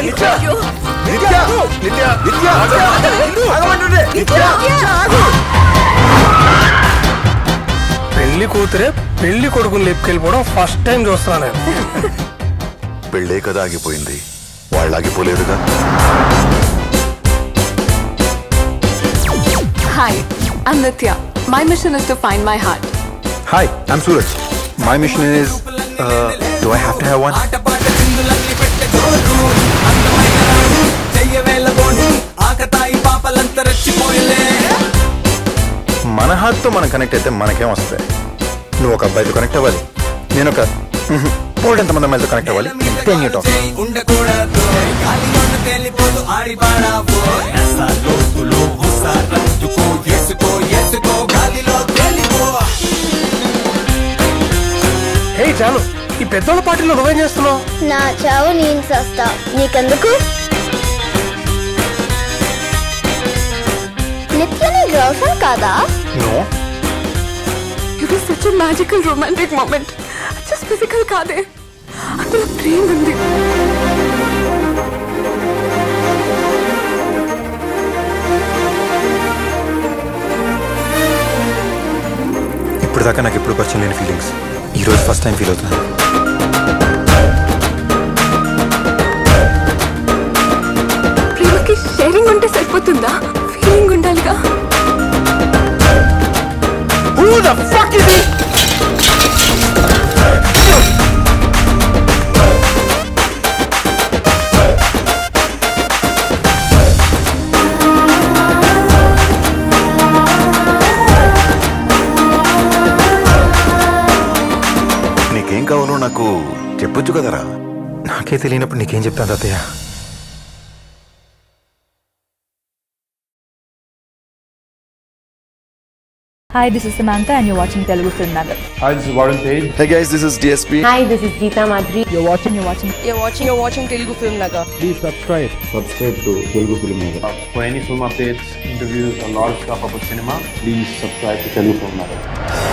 పెళ్లి కూతురే పెళ్లి కొడుకుని లేపుకెళ్ళిపోవడం ఫస్ట్ టైం చూస్తున్నా నేను. పెళ్ళే కదా ఆగిపోయింది, వాళ్ళు ఆగిపోలేదుగా. Hi, I'm Nitya. My mission is to find my heart. Hi, I'm Suraj. My mission is, do I have to have one? మన హార్ట్తో మనం కనెక్ట్ అయితే మనకేం వస్తాయి? నువ్వు ఒక అబ్బాయితో కనెక్ట్ అవ్వాలి, నేను ఒక ఎంతమంది అమ్మాయితో కనెక్ట్ అవ్వాలి. హే చాలు, ఈ పెద్దోళ్ళ పార్టీలో నువ్వేం చేస్తున్నావు? నా చావు నేను సస్తా, నీకెందుకు? నిత్య నీ గర్ల్ ఫ్రెండ్ కాదా? No. It was such a magical romantic moment. Just physical కాదే, అందులో ప్రేమ ఉంది. ఇప్పుడు దాకా నాకు ఎప్పుడు పరిచయం లేని ఫీలింగ్స్ ఈరోజు ఫస్ట్ టైం ఫీల్ అవుతున్నా. ప్రేమకి షేరింగ్ ఉంటే సరిపోతుందా? ఫీలింగ్ ఉండాలిగా. Who the fuck is he? నీకేం కావాలో నాకు చెప్పొచ్చు కదరా. నాకే తెలియనప్పుడు నీకేం చెప్తాను తాతయ్య? Hi, this is Samantha and you're watching Telugu Filmnagar. Hi, this is Warren Page. Hey guys, this is DSP. Hi, this is Geeta Madhuri. You're watching Telugu Filmnagar. Please subscribe. Subscribe to Telugu Filmnagar. For any film updates, interviews, a lot of stuff about cinema, please subscribe to Telugu Filmnagar.